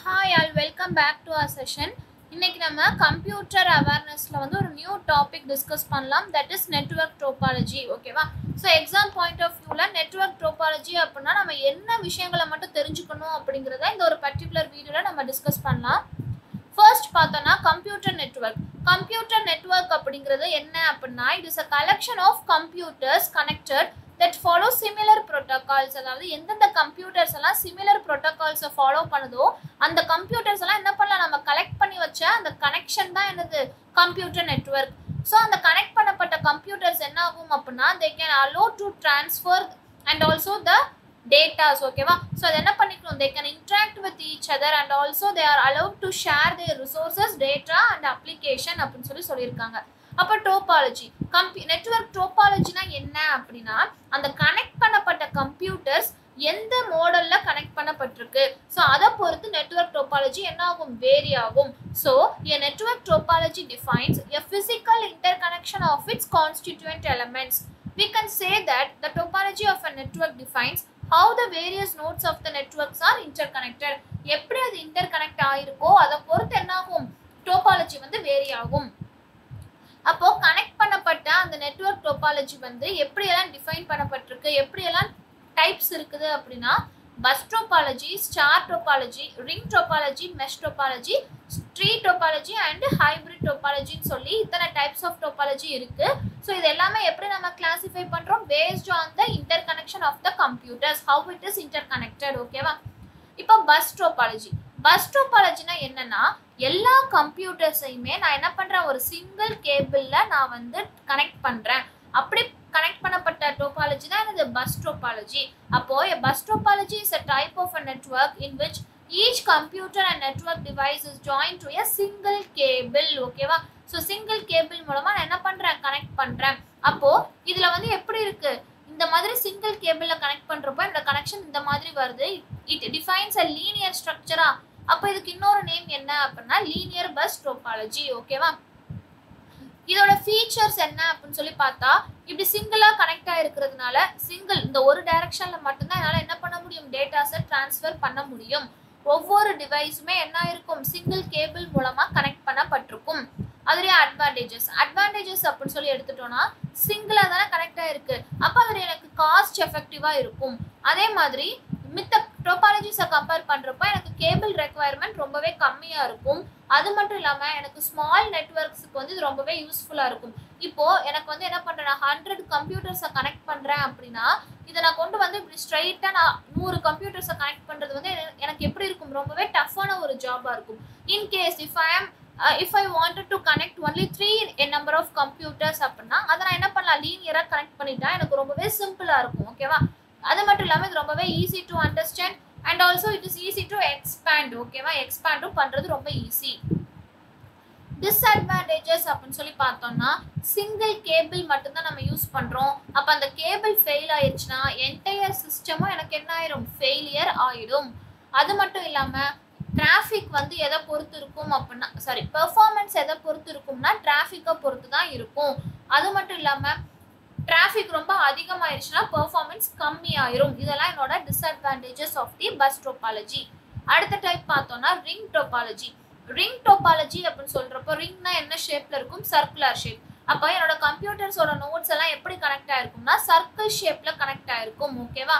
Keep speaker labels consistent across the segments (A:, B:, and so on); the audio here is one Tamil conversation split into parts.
A: Hi all, welcome back to our session. இன்னைக்கு நம்ம கம்ப்யூட்டர் அவேர்னஸ்ல வந்து ஒரு நியூ டாபிக் டிஸ்கஸ் பண்ணலாம், தட் இஸ் நெட்வொர்க் டோபாலஜி. ஓகேவா? ஸோ எக்ஸாம் பாயிண்ட் ஆஃப் வியூல நெட்வொர்க் டோபாலஜி அப்படின்னா நம்ம என்ன விஷயங்களை மட்டும் தெரிஞ்சுக்கணும் அப்படிங்கிறத இந்த ஒரு பர்டிகுலர் வீடியோல நம்ம டிஸ்கஸ் பண்ணலாம். ஃபர்ஸ்ட் பார்த்தோம்னா கம்ப்யூட்டர் நெட்வொர்க். கம்ப்யூட்டர் நெட்வொர்க் அப்படிங்கிறது என்ன அப்படின்னா, it is a collection of computers connected that follow similar protocols. அதாவது எந்தெந்த கம்ப்யூட்டர்ஸ் எல்லாம் சிமிலர் ப்ரோட்டோகால்ஸை ஃபாலோ பண்ணுதோ அந்த கம்ப்யூட்டர்ஸ் எல்லாம் என்ன பண்ணலாம், நம்ம கலெக்ட் பண்ணி வச்ச அந்த கனெக்ஷன் தான் என்னது கம்ப்யூட்டர் நெட்வொர்க். ஸோ அந்த கனெக்ட் பண்ணப்பட்ட கம்ப்யூட்டர்ஸ் என்ன ஆகும் அப்படின்னா, they can allow to transfer and also the datas. ஓகேவா? ஸோ அது என்ன பண்ணிக்கணும், they can interact with each other and also they are allowed to share their resources, data and application அப்படின்னு சொல்லியிருக்காங்க. அப்போ டோபாலஜி நெட்வொர்க் டோபாலஜினா என்ன அப்படின்னா, அந்த கனெக்ட் பண்ணப்பட்ட கம்ப்யூட்டர்ஸ் எந்த மாடல்ல கனெக்ட் பண்ணப்பட்டிருக்கு, ஸோ அதை பொறுத்து நெட்வொர்க் டோபாலஜி என்ன ஆகும், வேரி ஆகும். So a network topology defines a physical interconnection of its constituent elements. We can say that the topology of a network defines how the various nodes of the networks are interconnected. எப்படி அது இன்டர்கனெக்ட் ஆயிருக்கோ அதை பொறுத்து என்ன ஆகும், டோபாலஜி வந்து வேரி ஆகும். அப்போ கனெக்ட் பண்ணப்பட்ட அந்த நெட்வொர்க் டோபாலஜி வந்து எப்படியெல்லாம் டிஃபைன் பண்ணப்பட்டிருக்கு, எப்படியெல்லாம் டைப்ஸ் இருக்குது அப்படின்னா, bus topology, star topology, ring topology, mesh topology, tree topology and hybrid டோபாலஜின்னு சொல்லி இத்தனை டைப்ஸ் ஆஃப் டோபாலஜி இருக்கு. ஸோ இது எல்லாமே எப்படி நம்ம கிளாசிஃபை பண்றோம், based on the interconnection of the computers, how it is interconnected. ஓகேவா? இப்போ பஸ் டோபாலஜி. பஸ் டோபாலஜினா என்னன்னா, எல்லா கம்ப்யூட்டர்ஸையுமே நான் என்ன பண்றேன், ஒரு சிங்கிள் கேபிள்ல நான் வந்து கனெக்ட் பண்றேன். அப்படி கனெக்ட் பண்ணப்பட்ட டோபாலஜி தான் என்னது பஸ் டோபாலஜி. அப்போ bus topology is a type of a network in which each computer and network device is joined to a single cable. ஓகேவா? ஸோ சிங்கிள் கேபிள் மூலமா நான் என்ன பண்றேன், கனெக்ட் பண்றேன். அப்போ இதுல வந்து எப்படி இருக்கு, இந்த மாதிரி சிங்கிள் கேபிள்ல கனெக்ட் பண்றப்போ இந்த கனெக்ஷன் இந்த மாதிரி வருது. It defines a linear structure. அப்போ இதுக்கு இன்னொரு நேம் என்ன அப்படின்னா லீனியர் பஸ் டோபாலஜி. ஓகேவா? இதோட ஃபீச்சர்ஸ் என்ன அப்படின்னு சொல்லி பார்த்தா, இப்படி சிங்கிளா கனெக்ட் ஆயிருக்கிறதுனால சிங்கிள் இந்த ஒரு டைரக்ஷன்ல மட்டும்தான் என்னால் என்ன பண்ண முடியும், டேட்டாஸை டிரான்ஸ்ஃபர் பண்ண முடியும். ஒவ்வொரு டிவைஸுமே என்ன இருக்கும், சிங்கிள் கேபிள் மூலமா கனெக்ட் பண்ணப்பட்டிருக்கும். அதுலேயே அட்வான்டேஜஸ் அப்படின்னு சொல்லி எடுத்துட்டோம்னா, சிங்கிளா தானே கனெக்ட் ஆயிருக்கு, அப்போ அதில் எனக்கு காஸ்ட் எஃபெக்டிவா இருக்கும். அதே மாதிரி மித்த டோபாலஜிஸை கம்பேர் பண்ணுறப்போ எனக்கு கேபிள் ரெக்குவயர்மெண்ட் ரொம்பவே கம்மியாக இருக்கும். அது மட்டும் இல்லாமல் எனக்கு ஸ்மால் நெட்வொர்க்ஸுக்கு வந்து இது ரொம்பவே யூஸ்ஃபுல்லாக இருக்கும். இப்போது எனக்கு வந்து என்ன பண்ணுறேன், நான் 100 கம்ப்யூட்டர்ஸை கனெக்ட் பண்ணுறேன் அப்படின்னா, இதை நான் கொண்டு வந்து இப்படி ஸ்ட்ரைட்டாக நான் 100 கம்ப்யூட்டர்ஸை கனெக்ட் பண்ணுறது வந்து எனக்கு எப்படி இருக்கும், ரொம்பவே டஃப்பான ஒரு ஜாபாக இருக்கும். In case if I wanted to connect only 3 number of computers அப்படின்னா அதை நான் என்ன பண்ணலாம், லீனியராக கனெக்ட் பண்ணிட்டா எனக்கு ரொம்பவே சிம்பிளாக இருக்கும். ஓகேவா? அது மட்டும் இல்லாமல் இது ரொம்பவே easy to understand and also it is easy to expand. ஓகேவா? எக்ஸ்பேண்டும் பண்ணுறது ரொம்ப ஈஸி. டிஸ்அட்வான்டேஜஸ் அப்படின்னு சொல்லி பார்த்தோம்னா, சிங்கிள் கேபிள் மட்டும்தான் நம்ம யூஸ் பண்ணுறோம். அப்போ அந்த கேபிள் ஃபெயில் ஆயிடுச்சுன்னா என்டையர் சிஸ்டமும் எனக்கு என்ன ஆயிடும், ஃபெயிலியர் ஆயிடும். அது மட்டும் இல்லாமல் டிராஃபிக் வந்து எதை பொறுத்து இருக்கும் அப்படின்னா, பெர்ஃபார்மன்ஸ் எதை பொறுத்து இருக்கும்னா டிராஃபிக்கை பொறுத்து தான் இருக்கும். அது மட்டும் இல்லாமல் டிராஃபிக் ரொம்ப அதிகமாயிருச்சுன்னா பெர்ஃபார்மன்ஸ் கம்மி ஆயிரும். இதெல்லாம் என்னோட disadvantages of the bus topology. அடுத்த டைப் பார்த்தோம்னா ரிங் டோபாலஜி. ரிங் டோபாலஜி அப்படின்னு சொல்றப்போ, ரிங்னா என்ன ஷேப்ல இருக்கும், சர்க்குலர் ஷேப். அப்போ என்னோட கம்ப்யூட்டர்ஸோட நோட்ஸ் எல்லாம் எப்படி கனெக்ட் ஆயிருக்கும்னா சர்க்கிள் ஷேப்ல கனெக்ட் ஆயிருக்கும். ஓகேவா?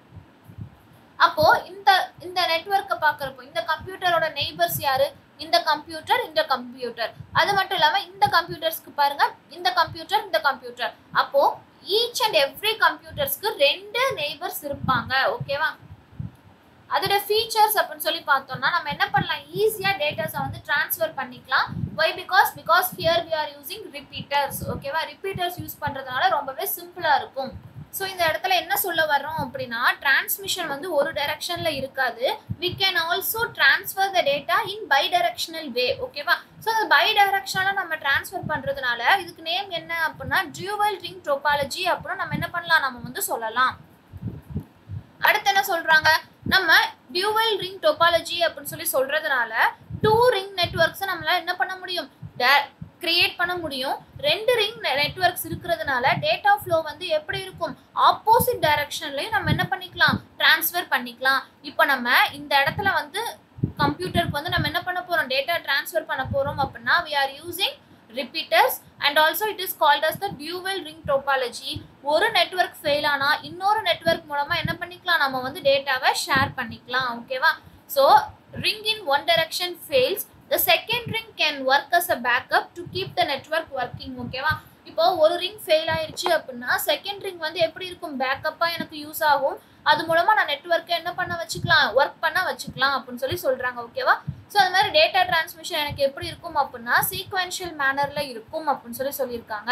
A: அப்போ இந்த நெட்வொர்க்கை பார்க்குறப்போ இந்த கம்ப்யூட்டரோட நெய்பர்ஸ் யாரு, இந்த கம்ப்யூட்டர். அது மட்டும் இல்லாமல் இந்த கம்ப்யூட்டர்ஸ்க்கு பாருங்க, இந்த கம்ப்யூட்டர். அப்போ ஈச் அண்ட் எவ்ரி கம்ப்யூட்டர்ஸ்க்கு 2 நெய்பர்ஸ் இருப்பாங்க. ஓகேவா? அதோட ஃபீச்சர்ஸ் அப்படின்னு சொல்லி பார்த்தோம்னா, நம்ம என்ன பண்ணலாம், ஈஸியாக டேட்டாஸை வந்து டிரான்ஸ்ஃபர் பண்ணிக்கலாம். Why because here we are using repeaters. ஓகேவா? ரிப்பீட்டர்ஸ் யூஸ் பண்ணுறதுனால ரொம்பவே சிம்பிளாக இருக்கும். ஸோ இந்த இடத்துல என்ன சொல்ல வர்றோம் அப்படின்னா, டிரான்ஸ்மிஷன் வந்து ஒரு டைரக்ஷன்ல இருக்காது. we can also transfer the data in bidirectional way. ஓகேவா? ஸோ அந்த பைடைரக்ஷனலாக நம்ம டிரான்ஸ்ஃபர் பண்ணுறதுனால இதுக்கு நேம் என்ன அப்படின்னா டியூவல் ரிங் டோபாலஜி அப்படின்னு நம்ம என்ன பண்ணலாம், நம்ம வந்து சொல்லலாம். அடுத்து என்ன சொல்றாங்க, நம்ம டியூவல் ரிங் டோபாலஜி அப்படின்னு சொல்லி சொல்றதுனால 2 ரிங் நெட்வொர்க்ஸை நம்மளால என்ன பண்ண முடியும், கிரியேட் பண்ண முடியும். 2 ரிங் நெட்வொர்க்ஸ் இருக்கிறதுனால டேட்டா ஃப்ளோ வந்து எப்படி இருக்கும், ஆப்போசிட் டைரக்ஷன்லயும் நம்ம என்ன பண்ணிக்கலாம், டிரான்ஸ்ஃபர் பண்ணிக்கலாம். இப்போ நம்ம இந்த இடத்துல வந்து கம்ப்யூட்டருக்கு வந்து நம்ம என்ன பண்ண போறோம், டேட்டா ட்ரான்ஸ்ஃபர் பண்ண போறோம் அப்படின்னா we are using repeaters and also it is called as the dual ring topology. ஒரு நெட்வொர்க் ஃபெயில் ஆனா இன்னொரு நெட்வொர்க் மூலமா என்ன பண்ணிக்கலாம், நம்ம வந்து டேட்டாவை ஷேர் பண்ணிக்கலாம். ஓகேவா? So ring in one direction fails, the second ring can work as a backup to keep the network working. ஓகேவா? இப்போ ஒரு ரிங் ஃபெயில் ஆயிடுச்சு அப்படின்னா செகண்ட் ரிங் வந்து எப்படி இருக்கும், பேக்கப்பா எனக்கு யூஸ் ஆகும். அது மூலமா நான் நெட்வொர்க்கை என்ன பண்ண வச்சுக்கலாம், ஒர்க் பண்ண வச்சுக்கலாம் அப்படின்னு சொல்லி சொல்றாங்க. ஓகேவா? ஸோ அது மாதிரி டேட்டா டிரான்ஸ்மிஷன் எனக்கு எப்படி இருக்கும் அப்படின்னா சீக்வென்ஷியல் மேனர்ல இருக்கும் அப்படின்னு சொல்லி சொல்லியிருக்காங்க.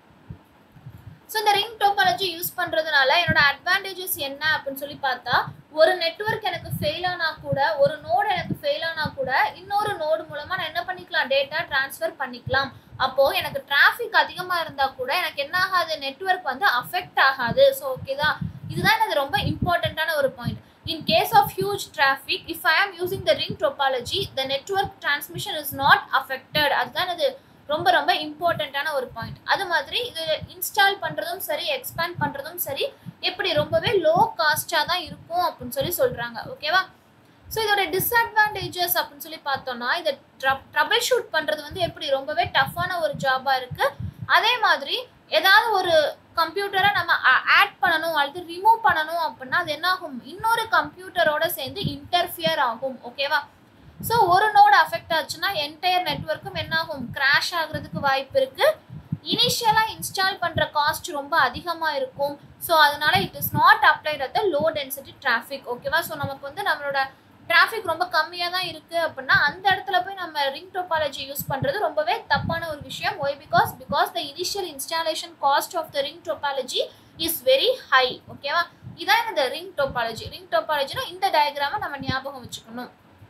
A: ஸோ இந்த ரிங் டோபாலஜி யூஸ் பண்ணுறதுனால என்னோட அட்வான்டேஜஸ் என்ன அப்படின்னு சொல்லி பார்த்தா, ஒரு நெட்வொர்க் எனக்கு ஃபெயில் ஆனால் கூட, ஒரு நோடு எனக்கு ஃபெயில் ஆனால் கூட இன்னொரு நோடு மூலமாக நான் என்ன பண்ணிக்கலாம், டேட்டா ட்ரான்ஸ்ஃபர் பண்ணிக்கலாம். அப்போது எனக்கு டிராஃபிக் அதிகமாக இருந்தால் கூட எனக்கு என்ன ஆகாது, நெட்வொர்க் வந்து அஃபெக்ட் ஆகாது. ஸோ ஓகேதா, இதுதான் எனக்கு ரொம்ப இம்பார்ட்டண்ட்டான ஒரு point. In case of huge traffic, if I am using the ring topology, the network transmission is not affected. அதுதான் இது ரொம்ப ரொம்ப இம்பார்ட்டண்ட்டான ஒரு பாயிண்ட். அது மாதிரி இது இன்ஸ்டால் பண்ணுறதும் சரி, எக்ஸ்பேண்ட் பண்ணுறதும் சரி, எப்படி ரொம்பவே லோ காஸ்டாக தான் இருக்கும் அப்படின்னு சொல்லி சொல்கிறாங்க. ஓகேவா? ஸோ இதோட டிஸ்அட்வான்டேஜஸ் அப்படின்னு சொல்லி பார்த்தோம்னா, இதை ட்ரபிள் ஷூட் பண்ணுறது வந்து எப்படி ரொம்பவே டஃப்பான ஒரு ஜாபாக இருக்குது. அதே மாதிரி ஏதாவது ஒரு கம்ப்யூட்டரை நம்ம ஆட் பண்ணணும் அல்லது ரிமூவ் பண்ணணும் அப்படின்னா அது என்ன ஆகும், இன்னொரு கம்ப்யூட்டரோட சேர்ந்து இன்டர்ஃபியர் ஆகும். ஓகேவா? ஸோ ஒரு நோடு அஃபெக்ட் ஆச்சுன்னா என்டையர் நெட்வொர்க்கும் என்ன ஆகும், கிராஷ் ஆகுறதுக்கு வாய்ப்பு இருக்குது. இனிஷியலாக இன்ஸ்டால் பண்ணுற காஸ்ட் ரொம்ப அதிகமாக இருக்கும். ஸோ அதனால it is not applied at the low density traffic. ஓகேவா? ஸோ நமக்கு வந்து நம்மளோட டிராஃபிக் ரொம்ப கம்மியாக தான் இருக்குது அப்படின்னா அந்த இடத்துல போய் நம்ம ரிங் டோபாலஜி யூஸ் பண்ணுறது ரொம்பவே தப்பான ஒரு விஷயம். Why? Because the initial installation cost of the ring topology is very high. ஓகேவா? இதான் இந்த ரிங் டோபாலஜி. ரிங் டோபாலஜினா இந்த டயக்ராமை நம்ம ஞாபகம் வச்சுக்கணும்.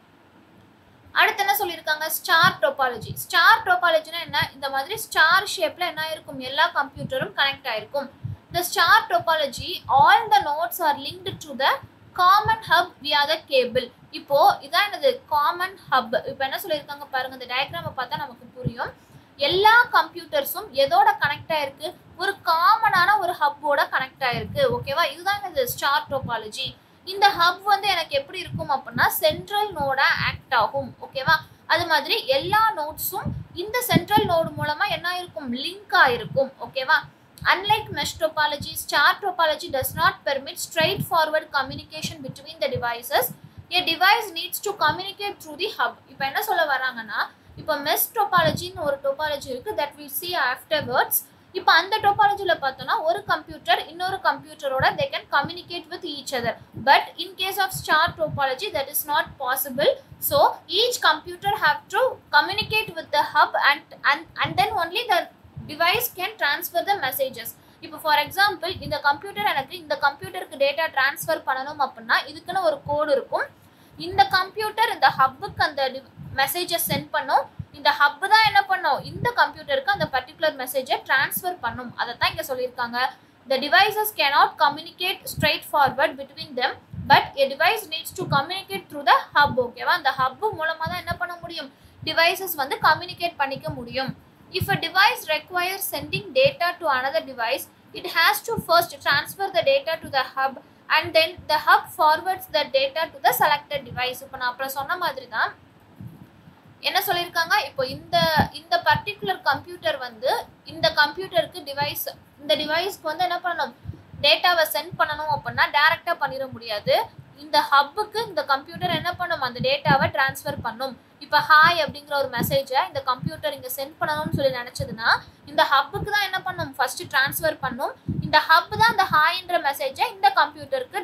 A: அடுத்து என்ன சொல்லியிருக்காங்க, ஸ்டார் டோபாலஜி. ஸ்டார் டோபாலஜினா என்ன, இந்த மாதிரி ஸ்டார் ஷேப்ல என்ன இருக்கும், எல்லா கம்ப்யூட்டரும் கனெக்ட் ஆயிருக்கும். இந்த star topology, all the nodes are linked to the common hub via the cable. இப்போ இதான் என்னது, காமன் ஹப். இப்போ என்ன சொல்லியிருக்காங்க பாருங்க, இந்த டயக்ராமை பார்த்தா நமக்கு புரியும். எல்லா கம்ப்யூட்டர்ஸும் எதோட கனெக்ட் ஆயிருக்கு, ஒரு காமனான ஒரு ஹப்போட கனெக்ட் ஆயிருக்கு. ஓகேவா? இதுதான் என்னது, ஸ்டார் டோபாலஜி. இந்த ஹப் வந்து எனக்கு எப்படி இருக்கும் அப்படின்னா சென்ட்ரல் நோடா ஆக்ட் ஆகும். ஓகேவா? அது மாதிரி எல்லா நோட்ஸும் இந்த சென்ட்ரல் நோடு மூலமா என்ன இருக்கும், லிங்க் ஆயிருக்கும். ஓகேவா? Unlike mesh topology, star topology does not permit straightforward communication between the devices. A device needs to communicate through the hub. இப்போ என்ன சொல்ல வராங்கன்னா, இப்போ மெஷ் டோபாலஜின்னு ஒரு டோபாலஜி இருக்கு, that we see afterwards. இப்போ அந்த டோபாலஜியில் பார்த்தோன்னா ஒரு கம்ப்யூட்டர் இன்னொரு கம்ப்யூட்டரோட they can communicate with each other. But in case of star topology that is not possible. So each computer have to communicate with the hub and then only the device can transfer the messages. இப்போ ஃபார் எக்ஸாம்பிள் இந்த கம்ப்யூட்டர் எனக்கு இந்த கம்ப்யூட்டருக்கு டேட்டா டிரான்ஸ்ஃபர் பண்ணணும் அப்படின்னா இதுக்குன்னு ஒரு கோடு இருக்கும். இந்த கம்ப்யூட்டர் இந்த ஹப்புக்கு அந்த மெசேஜை சென்ட் பண்ணும். இந்த ஹப் தான் என்ன பண்ணும், இந்த கம்ப்யூட்டருக்கு அந்த பர்டிகுலர் மெசேஜை டிரான்ஸ்ஃபர் பண்ணும். அதை தான் இங்கே சொல்லியிருக்காங்க. The devices cannot communicate straightforward between them, but a device needs to communicate through the hub. ஓகேவா? அந்த ஹப் மூலமாக தான் என்ன பண்ண முடியும், டிவைசஸ் வந்து கம்யூனிகேட் பண்ணிக்க முடியும். If a device requires sending data to another device, it has to first transfer the data to the hub and then the hub forwards the data to the selected device. இப்போ நான் அப்புறம் சொன்ன மாதிரி தான் என்ன சொல்லியிருக்காங்க, இப்போ இந்த பர்டிகுலர் கம்ப்யூட்டர் வந்து இந்த கம்ப்யூட்டருக்கு டிவைஸ், இந்த டிவைஸ்க்கு வந்து என்ன பண்ணணும், டேட்டாவை சென்ட் பண்ணணும் அப்படின்னா டேரெக்டாக பண்ணிட முடியாது. இந்த ஹப்புக்கு இந்த கம்ப்யூட்டர் என்ன பண்ணும், அந்த டேட்டாவை டிரான்ஸ்ஃபர் பண்ணும். இப்போ ஹாய் அப்படிங்கிற ஒரு மெசேஜை இந்த கம்ப்யூட்டர் இங்கே சென்ட் பண்ணணும்னு சொல்லி நினச்சதுன்னா இந்த ஹப்புக்கு தான் என்ன பண்ணும், ஃபஸ்ட்டு டிரான்ஸ்ஃபர் பண்ணும். இந்த ஹப் தான் இந்த ஹாய்ன்ற மெசேஜை இந்த கம்ப்யூட்டருக்கு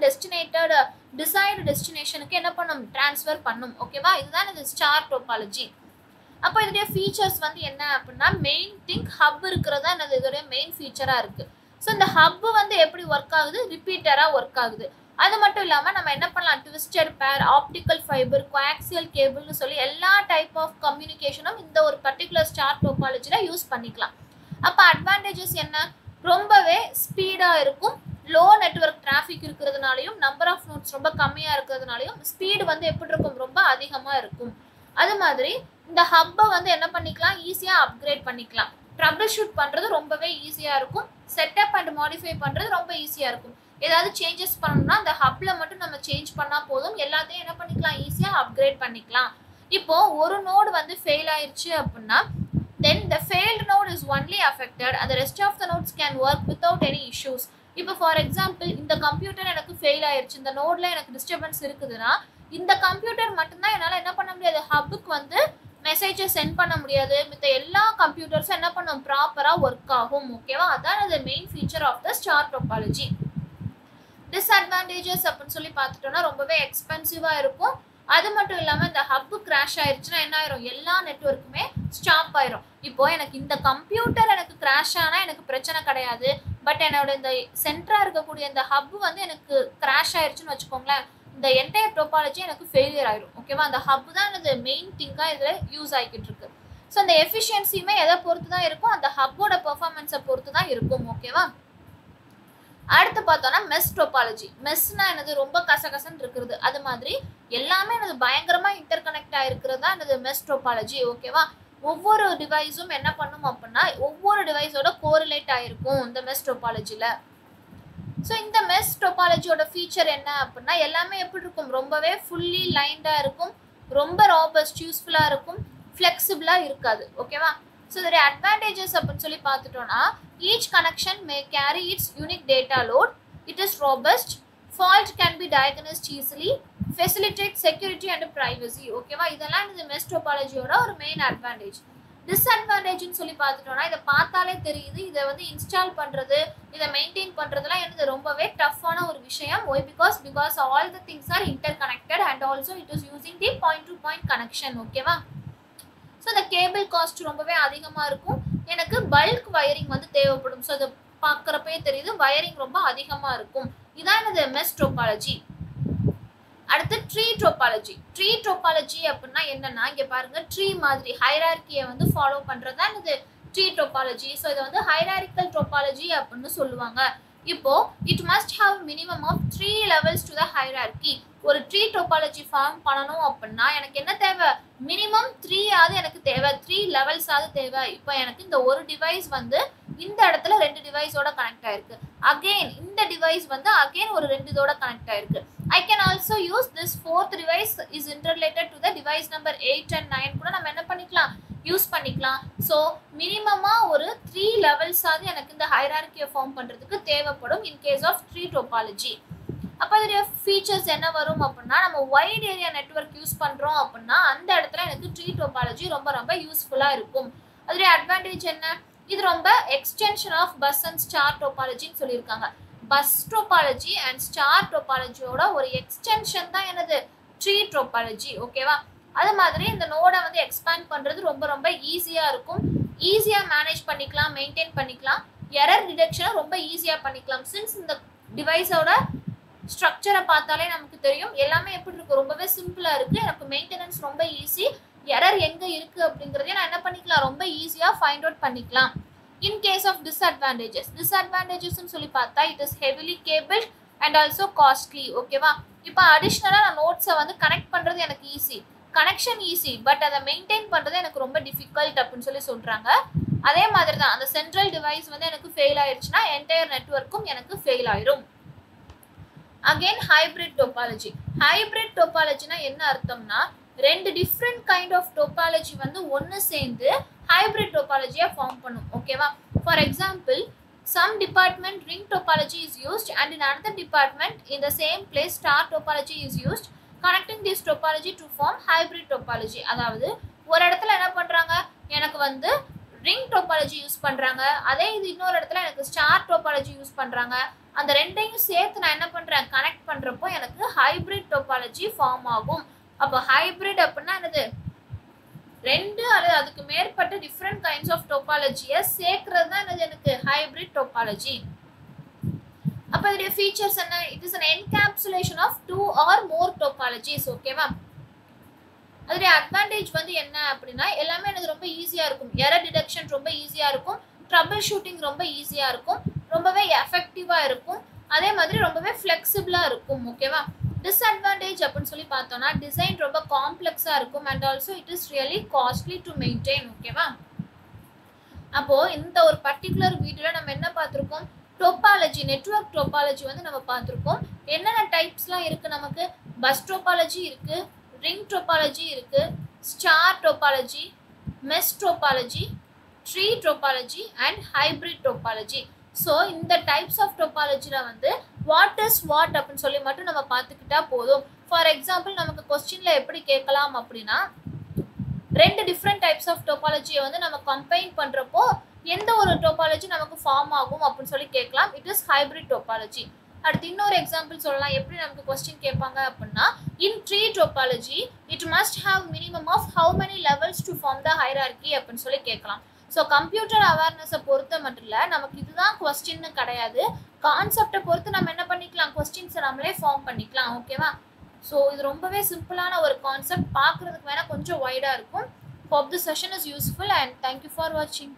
A: டிசைடு டெஸ்டினேஷனுக்கு என்ன பண்ணும், டிரான்ஸ்ஃபர் பண்ணும். ஓகேவா? இதுதான் இது ஸ்டார் டோபாலஜி. அப்போ இதோடைய ஃபீச்சர்ஸ் வந்து என்ன அப்படின்னா, மெயின் திங் ஹப் இருக்கிறதா என்னது இதோடைய மெயின் ஃபீச்சராக இருக்குது. ஸோ இந்த ஹப் வந்து எப்படி ஒர்க் ஆகுது, ரிப்பீட்டராக ஒர்க் ஆகுது. அது மட்டும் இல்லாமல் நம்ம என்ன பண்ணலாம், ட்விஸ்டட் பேர், ஆப்டிக்கல் ஃபைபர், கோஆக்சியல் கேபிள்னு சொல்லி எல்லா டைப் ஆஃப் கம்யூனிகேஷனும் இந்த ஒரு பர்டிகுலர் ஸ்டார் டோபாலஜியில் யூஸ் பண்ணிக்கலாம். அப்போ அட்வான்டேஜஸ் என்ன, ரொம்பவே ஸ்பீடாக இருக்கும். லோ நெட்வொர்க் டிராஃபிக் இருக்கிறதுனாலையும் நம்பர் ஆஃப் நோட்ஸ் ரொம்ப கம்மியாக இருக்கிறதுனாலையும் ஸ்பீடு வந்து எப்படி இருக்கும், ரொம்ப அதிகமாக இருக்கும். அது மாதிரி இந்த ஹப்பை வந்து என்ன பண்ணிக்கலாம், ஈஸியாக அப்கிரேட் பண்ணிக்கலாம். ட்ரபிள் ஷூட் பண்ணுறது ரொம்பவே ஈஸியாக இருக்கும். செட்டப் அண்ட் மாடிஃபை பண்ணுறது ரொம்ப ஈஸியாக இருக்கும். ஏதாவது சேஞ்சஸ் பண்ணணும்னா அந்த ஹப்ல மட்டும் நம்ம சேஞ்ச் பண்ணா போதும், எல்லாத்தையும் என்ன பண்ணிக்கலாம், ஈஸியா அப்கிரேட் பண்ணிக்கலாம். இப்போ ஒரு நோடு வந்து ஃபெயில் ஆயிருச்சு அப்படின்னா then the failed node is only affected and the rest of the nodes can work without any issues. இப்போ ஃபார் எக்ஸாம்பிள் இந்த கம்ப்யூட்டர் எனக்கு ஃபெயில் ஆயிருச்சு, இந்த நோட்ல எனக்கு டிஸ்டர்பன்ஸ் இருக்குதுன்னா இந்த கம்ப்யூட்டர் மட்டும்தான் என்னால் என்ன பண்ண முடியாது, ஹப்புக்கு வந்து மெசேஜை சென்ட் பண்ண முடியாது. மித்த எல்லா கம்ப்யூட்டர்ஸும் என்ன பண்ணும், ப்ராப்பராக ஒர்க் ஆகும். ஓகேவா, அதான் அது main feature of the star topology. Disadvantages அப்படின்னு சொல்லி பார்த்துட்டோம்னா ரொம்பவே எக்ஸ்பென்சிவாக இருக்கும். அது மட்டும் இல்லாமல் இந்த ஹப்பு கிராஷ் ஆயிடுச்சுன்னா என்ன ஆயிரும், எல்லா நெட்வொர்க்குமே ஸ்டாப் ஆயிரும். இப்போ எனக்கு இந்த கம்ப்யூட்டர் எனக்கு கிராஷ் ஆனால் எனக்கு பிரச்சனை கிடையாது, பட் என்னோட இந்த சென்டராக இருக்கக்கூடிய இந்த ஹப் வந்து எனக்கு கிராஷ் ஆயிடுச்சுன்னு வச்சுக்கோங்களேன், இந்த என்டையர் டோபாலஜி எனக்கு ஃபெயிலியர் ஆயிரும். ஓகேவா, அந்த ஹப் தான் எனது மெயின் திங்காக இதில் யூஸ் ஆகிக்கிட்டு இருக்கு. ஸோ அந்த எஃபிஷியன்சியுமே எதை பொறுத்து தான் இருக்கும், அந்த ஹப்போட பெர்ஃபார்மன்ஸை பொறுத்து தான் இருக்கும். ஓகேவா, அடுத்து பார்த்தோம்னா மெஸ் டோபாலஜி. மெஸ்னா எனது ரொம்ப கசகசன்னு இருக்கிறது, அது மாதிரி எல்லாமே எனது பயங்கரமா இன்டர் கனெக்ட் ஆயிருக்கிறது தான் எனது மெஸ் டோபாலஜி. ஓகேவா, ஒவ்வொரு டிவைஸும் என்ன பண்ணும் அப்படின்னா ஒவ்வொரு டிவைஸோட கோரிலேட் ஆயிருக்கும் இந்த மெஸ் டோபாலஜில. ஸோ இந்த மெஸ் டோபாலஜியோட ஃபீச்சர் என்ன அப்படின்னா எல்லாமே எப்படி இருக்கும், ரொம்பவே ஃபுல்லி லைன்டாக இருக்கும், ரொம்ப ராபஸ்ட் யூஸ்ஃபுல்லாக இருக்கும், ஃப்ளெக்சிபிளாக இருக்காது. ஓகேவா, ஸோ இதோடைய அட்வான்டேஜஸ் அப்படின்னு சொல்லி பார்த்துட்டோம்னா each connection may carry its unique data load, it is robust, fault can be diagnosed easily, facilitate security and privacy. ஓகேவா, இதெல்லாம் இந்த மெஸ் டோபாலஜியோட ஒரு மெயின் அட்வான்டேஜ். டிஸ்அட்வான்டேஜ்னு சொல்லி பார்த்துட்டோம்னா இதை பார்த்தாலே தெரியுது, இதை வந்து இன்ஸ்டால் பண்ணுறது, இதை மெயின்டைன் பண்ணுறதுலாம் எனக்கு ரொம்பவே டஃப்பான ஒரு விஷயம். Why because all the things are interconnected and also it is using the point to point connection. ஓகேவா, ஸோ இந்த கேபிள் காஸ்ட் ரொம்பவே அதிகமாக இருக்கும், எனக்கு பல்க் வயரிங் வந்து தேவைப்படும். ஸோ அதை பார்க்குறப்பே தெரியுது வயரிங் ரொம்ப அதிகமாக இருக்கும். இதான் எனது மெஸ் டோபாலஜி. அடுத்து ட்ரீ டோபாலஜி. ட்ரீ டோபாலஜி அப்படின்னா என்னன்னா இங்கே பாருங்க, ட்ரீ மாதிரி ஹைரார்கியை வந்து ஃபாலோ பண்ணுறது தான் எனது ட்ரீ டோபாலஜி. ஸோ இதை வந்து ஹைராரிக்கல் டோபாலஜி அப்படின்னு சொல்லுவாங்க. இப்போ it must have minimum of 3 levels to the hierarchy. ஒரு ட்ரீ டோபாலஜி ஃபார்ம் பண்ணணும் அப்படின்னா எனக்கு என்ன தேவை, மினிமம் 3 ஆவது எனக்கு தேவை, 3 levels ஆவது தேவை. இப்போ எனக்கு இந்த ஒரு டிவைஸ் வந்து இந்த இடத்துல 2 டிவைஸோட கனெக்ட் ஆயிருக்கு, அகெயின் இந்த டிவைஸ் வந்து அகெயின் ஒரு 2 இதோட கனெக்ட் ஆயிருக்கு. I can also use this 4th device is interrelated to the device number 8 and 9 கூட நம்ம என்ன பண்ணிக்கலாம், யூஸ் பண்ணிக்கலாம். ஸோ மினிமமா ஒரு 3 levels ஆவது எனக்கு இந்த ஹைரார்கியை ஃபார்ம் பண்ணுறதுக்கு தேவைப்படும் in case of tree topology. அப்போ அதோடைய ஃபீச்சர்ஸ் என்ன வரும் அப்படின்னா நம்ம வைட் ஏரியா நெட்வொர்க் யூஸ் பண்ணுறோம் அப்படின்னா அந்த இடத்துல எனக்கு ட்ரீ டோபாலஜி ரொம்ப ரொம்ப யூஸ்ஃபுல்லாக இருக்கும். அதோடைய அட்வான்டேஜ் என்ன, இது ரொம்ப extension of bus and star டோபாலஜின்னு சொல்லியிருக்காங்க. பஸ் டோபாலஜி அண்ட் ஸ்டார் டோபாலஜியோட ஒரு எக்ஸ்டென்ஷன் தான் எனது ட்ரீ டோபாலஜி. ஓகேவா, அது மாதிரி இந்த நோடை வந்து எக்ஸ்பேண்ட் பண்ணுறது ரொம்ப ரொம்ப ஈஸியாக இருக்கும், ஈஸியாக மேனேஜ் பண்ணிக்கலாம், மெயின்டைன் பண்ணிக்கலாம், எரர் டிடெக்ஷனை ரொம்ப ஈஸியாக பண்ணிக்கலாம். சின்ஸ் இந்த டிவைஸோட ஸ்ட்ரக்சரை பார்த்தாலே நமக்கு தெரியும் எல்லாமே எப்படி இருக்கும், ரொம்பவே சிம்பிளாக இருக்குது, எனக்கு மெயின்டெனன்ஸ் ரொம்ப ஈஸி, எரர் எங்கே இருக்குது அப்படிங்கிறதே நான் என்ன பண்ணிக்கலாம், ரொம்ப ஈஸியாக ஃபைண்ட் அவுட் பண்ணிக்கலாம். இன் கேஸ் ஆஃப் டிஸ்அட்வான்டேஜஸ்ன்னு சொல்லி பார்த்தா it is heavily cable and also costly. ஓகேவா, இப்போ அடிஷ்னலாக நான் நோட்ஸை வந்து கனெக்ட் பண்ணுறது எனக்கு ஈஸி, கனெக்ஷன் ஈஸி, பட் அதை மெயின்டைன் பண்ணுறது எனக்கு ரொம்ப டிஃபிகல்ட் அப்படின்னு சொல்லி சொல்கிறாங்க. அதே மாதிரி தான் அந்த சென்ட்ரல் டிவைஸ் வந்து எனக்கு ஃபெயில் ஆயிடுச்சுன்னா என்டையர் நெட்வொர்க்கும் எனக்கு ஃபெயில் ஆயிரும். Again hybrid topology. ஹைப்ரிட் டோபாலஜினா என்ன அர்த்தம்னா 2 டிஃப்ரெண்ட் கைண்ட் ஆஃப் டோபாலஜி வந்து ஒன்று சேர்ந்து ஹைப்ரிட் டோபாலஜியை ஃபார்ம் பண்ணும். ஓகேவா, for example some department ring topology is used and in another department in the same place star topology is used, connecting this topology to form hybrid topology. அதாவது ஒரு இடத்துல என்ன பண்ணுறாங்க, எனக்கு வந்து ரிங் டோபாலஜி யூஸ் பண்ணுறாங்க, அதே இது இன்னொரு இடத்துல எனக்கு ஸ்டார் டோபாலஜி யூஸ் பண்ணுறாங்க, அந்த ரெண்டையும் சேர்த்து நான் என்ன பண்ணுறேன் கனெக்ட் பண்ணுறப்போ எனக்கு ஹைப்ரிட் டோபாலஜி ஃபார்ம் ஆகும். அப்போ ஹைப்ரிட் அப்படின்னா என்னது, 2 அல்லது அதுக்கு மேற்பட்ட டிஃப்ரெண்ட் கைண்ட்ஸ் ஆஃப் டோபாலஜியை சேர்க்கறது தான் என்னது எனக்கு ஹைப்ரிட் டோபாலஜி. அப்போ இதோடைய ஃபீச்சர்ஸ் என்ன, it is an encapsulation of 2 or more topologies. ஓகேவா, அதோடைய அட்வான்டேஜ் வந்து என்ன அப்படின்னா எல்லாமே எனக்கு ரொம்ப ஈஸியாக இருக்கும், எரர் டிடெக்ஷன் ரொம்ப ஈஸியாக இருக்கும், ட்ரபிள் ஷூட்டிங் ரொம்ப ஈஸியாக இருக்கும், ரொம்பவே எஃபெக்டிவாக இருக்கும், அதே மாதிரி ரொம்பவே ஃப்ளெக்சிபிளாக இருக்கும். ஓகேவா, டிஸ்அட்வான்டேஜ் அப்படின்னு சொல்லி பார்த்தோம்னா டிசைன் ரொம்ப காம்ப்ளெக்ஸாக இருக்கும் and also it is really costly to maintain. ஓகேவா, அப்போது இந்த ஒரு பர்டிகுலர் வீடியோவில் நம்ம என்ன பார்த்துருக்கோம், டோபாலஜி நெட்வொர்க் டோபாலஜி வந்து நம்ம பார்த்துருக்கோம். என்னென்ன டைப்ஸ்லாம் இருக்குது நமக்கு? பஸ் டோபாலஜி இருக்குது, ரிங் டோபாலஜி இருக்குது, star topology, mesh topology, tree topology and hybrid topology. So இந்த டைப்ஸ் ஆஃப் டோபாலஜியில் வந்து வாட் இஸ் வாட் அப்படின்னு சொல்லி மட்டும் நம்ம பார்த்துக்கிட்டா போதும். ஃபார் எக்ஸாம்பிள் நமக்கு கொஸ்டினில் எப்படி கேட்கலாம் அப்படின்னா, ரெண்டு டிஃப்ரெண்ட் டைப்ஸ் ஆஃப் டோபாலஜியை வந்து நம்ம கம்பைன் பண்ணுறப்போ எந்த ஒரு டோபாலஜி நமக்கு ஃபார்ம் ஆகும் அப்படின்னு சொல்லி கேட்கலாம். It is hybrid topology. அடுத்து இன்னொரு எக்ஸாம்பிள் சொல்லலாம். எப்படி நமக்கு கொஸ்டின் கேட்பாங்க அப்படின்னா, in tree topology it must have minimum of how many levels to form the hierarchy அப்படின்னு சொல்லி கேட்கலாம். ஸோ கம்ப்யூட்டர் அவேர்னஸை பொறுத்த மட்டும் இல்லை, நமக்கு இதுதான் கொஸ்டின்னு கிடையாது. கான்செப்டை பொறுத்து நம்ம என்ன பண்ணிக்கலாம், கொஸ்டின்ஸை நம்மளே ஃபார்ம் பண்ணிக்கலாம். ஓகேவா? ஸோ இது ரொம்பவே சிம்பிளான ஒரு கான்செப்ட், பார்க்குறதுக்கு வேணால் கொஞ்சம் வைடாக இருக்கும். Hope this session is useful and thank you for watching.